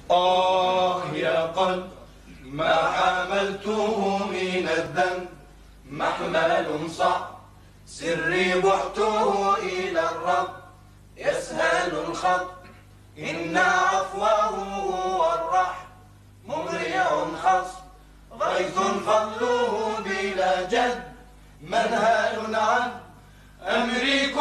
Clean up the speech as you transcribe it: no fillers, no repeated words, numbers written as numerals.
يا قلب ما حملته من الذنب، محمل صعب سري بعته إلى الرب، يسهل الخط إن عفوه هو الرحم، مبرئ خصب غيث فضله بلا جد، منهال عن أمري